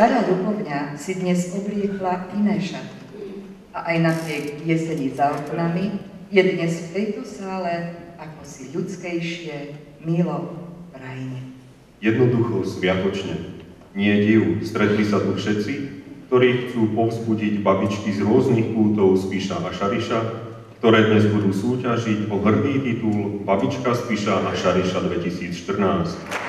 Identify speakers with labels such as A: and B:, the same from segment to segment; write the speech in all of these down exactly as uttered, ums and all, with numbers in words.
A: Stará ľubovňa si dnes obliekla iné šaty. A aj napriek jeseni za oknami je dnes v tejto sále ako si ľudskejšie, milo v krajine.
B: Jednoducho, sviatočne. Nie div, stretli sa tu všetci, ktorí chcú povzbudiť babičky z rôznych kútov Spiša a Šariša, ktoré dnes budú súťažiť o hrdý titul Babička Spiša a Šariša dvetisícštrnásť.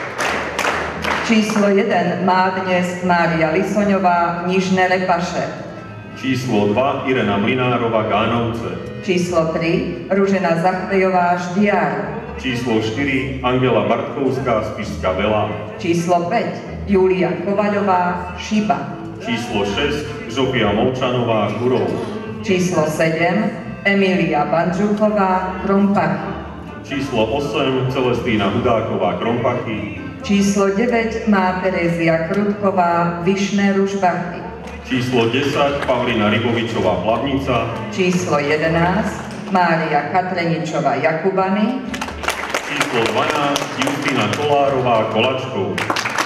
A: Číslo jeden má dnes Mária Lisoňová, Nižné Repaše.
B: Číslo dva Irena Mlynárová, Gánovce.
A: Číslo tri Ružena Zachvejová, Ždiar.
B: Číslo štyri Angela Bartkovská, Spišská Veľa.
A: Číslo päť Júlia Kovaľová, Šiba.
B: Číslo šesť Žofia Molčanová, Žurov.
A: Číslo sedem Emília Bandžuchová, Krompachy.
B: Číslo osem Celestína Hudáková, Krompachy.
A: Číslo deväť má Terézia Krutková, Vyšné Ružbachy.
B: Číslo desať Pavlina Rybovičová, Plavnica.
A: Číslo jedenásť Mária Katreničová, Jakubany.
B: Číslo dvanásť Justína Kolárová, Kolačkov.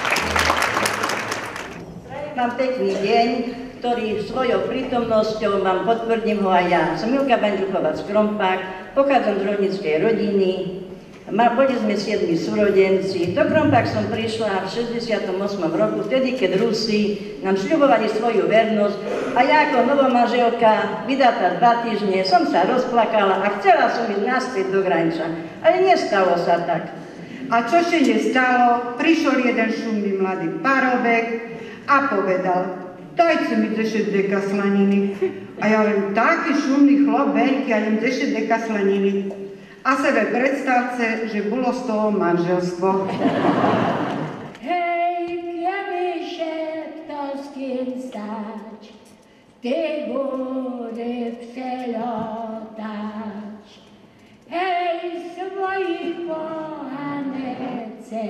C: Mám pekný deň, ktorý svojou prítomnosťou vám potvrdím ho aj ja. Som Milka Bandžuchová z Krompách, pochádzam z rolníckej rodiny. Boli sme siedmi súrodenci. Do Krompách som prišla v šesťdesiatom ôsmom roku, vtedy, keď Rusi nám sľubovali svoju vernosť a ja ako novomanželka, vydatá dva týždne, som sa rozplakala a chcela som ísť naspäť do Granča. Ale nestalo sa tak.
D: A čo sa nestalo, prišiel jeden šumný mladý parobek a povedal: dajte mi deset deka slaniny. A ja len taký šumný chlop, veľký, a len deset deka slaniny. A sebe predstavce, že bolo z toho manželstvo.
E: Hej, keby všetko s kým stať, ty bude přelotač. Hej, svoji pohanece,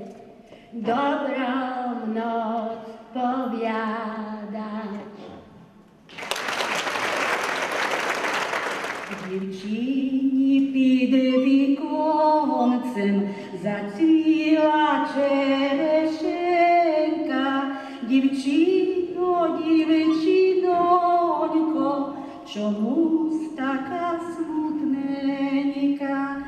E: dobrou noc poviadať. Dziewczyni pod wikoncem zacwila czereszenka. Dziewczyno, dziewczynońko, czomuż taka smutneńka?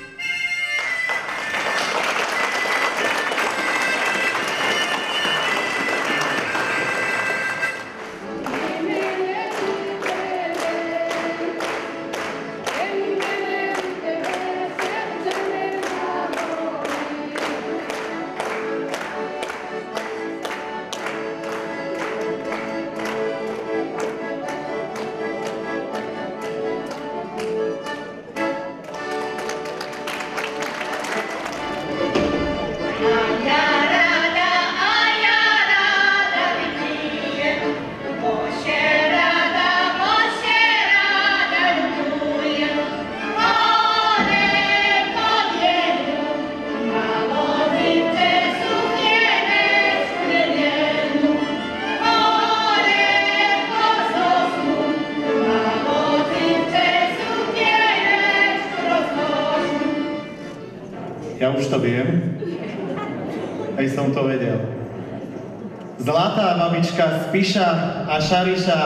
F: Ja už to viem, aj som to vedel. Zlatá babička Spiša a Šariša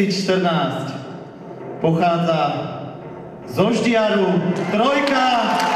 F: dvetisícštrnásť pochádza zo Ždiaru, trojka.